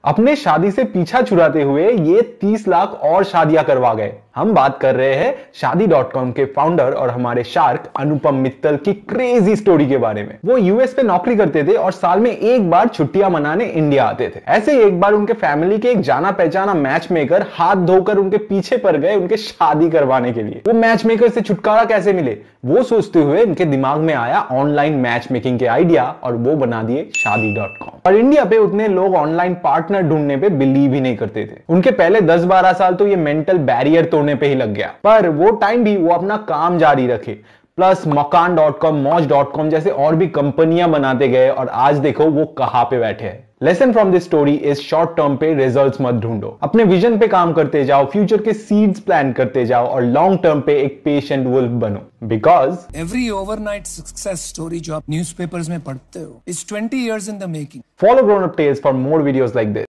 अपने शादी से पीछा छुड़ाते हुए ये 30 लाख और शादियां करवा गए। हम बात कर रहे हैं शादी.com के फाउंडर और हमारे शार्क अनुपम मित्तल की क्रेजी स्टोरी के बारे में। वो यूएस पे नौकरी करते थे और साल में एक बार छुट्टियां मनाने इंडिया आते थे। ऐसे ही एक बार उनके फैमिली के एक जाना पहचाना मैच मेकर हाथ धोकर उनके पीछे पड़ गए उनके शादी करवाने के लिए। वो मैच मेकर से छुटकारा कैसे मिले, वो सोचते हुए इनके दिमाग में आया ऑनलाइन मैच मेकिंग के आइडिया और वो बना दिए शादी.com। पर इंडिया पे उतने लोग ऑनलाइन पार्टनर ढूंढने पे बिलीव ही नहीं करते थे। उनके पहले 10-12 साल तो ये मेंटल बैरियर तोड़ने पे ही लग गया। पर वो टाइम भी वो अपना काम जारी रखे, प्लस मकान.com, मौज.com जैसे और भी कंपनियां बनाते गए और आज देखो वो कहां पे बैठे हैं। Lesson from this story is short term पे रिजल्ट्स मत ढूंढो, अपने विजन पे काम करते जाओ, फ्यूचर के सीड्स प्लान करते जाओ और लॉन्ग टर्म पे एक पेशेंट वुल्फ बनो। Because every overnight success story जो आप न्यूज़पेपर्स में पढ़ते हो is 20 years in the making. Follow Grown Up Tales for more videos like this.